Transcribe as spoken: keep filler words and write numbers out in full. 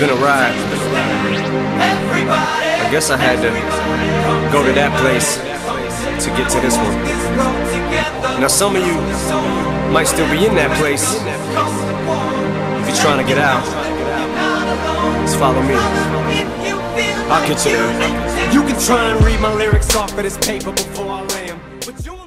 been a ride. I guess I had to go to that place to get to this one. Now some of you might still be in that place. If you're trying to get out, just follow me. I'll get you there. You can try and read my lyrics off of this paper before I lay 'em, but you